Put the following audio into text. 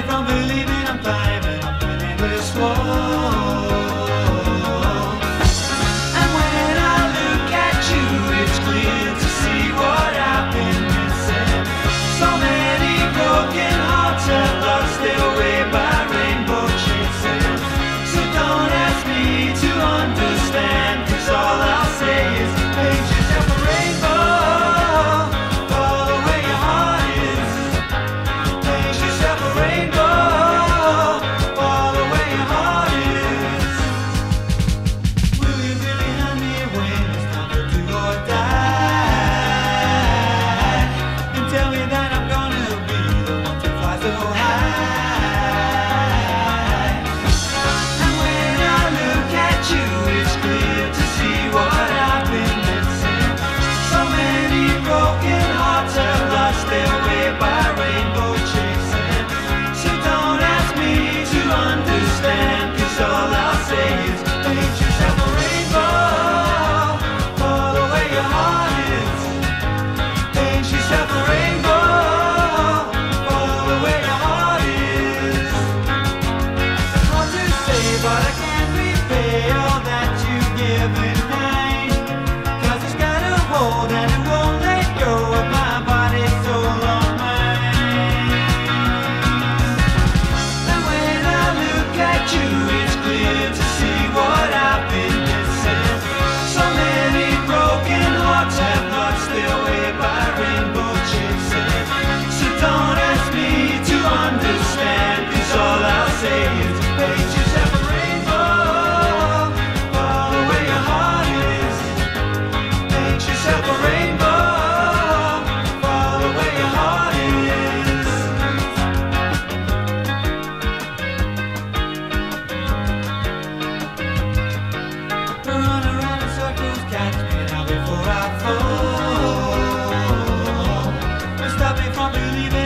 from believing I'm climbing up an endless wall. And when I look at you, it's clear to see what I've been missing. So many broken hearts have lost their way by rainbow chasing. So don't ask me to understand, 'cause all I'll say is paint yourself a rainbow. Follow where your heart is. Paint yourself a rainbow. Follow where your heart is. Will you really hand me when it's time to do or die? And tell me that I'm gonna be the one to fly so high. And when I look at you, it's clear to see what I've been missing. So many broken hearts have lost their way by rainbow chasing. So don't ask me to understand, 'cause all I'll say is paint yourself a rainbow. Follow where your heart is. Paint yourself a rainbow. Follow where your heart is. Hard to say, but I can't repay all that you've given mine. 'Cause it's got a hold and it won't let go of my body, soul, or mind. And when I look at you, it's clear to see what I've been missing. So many broken hearts have lost their way by rainbow chasing. So don't ask me to understand, 'cause all I'll say is paint yourself a rainbow. Follow where your heart is. Paint yourself a rainbow. Follow where your heart is. Run around in circles, catch me now before I fall. Stop me from believing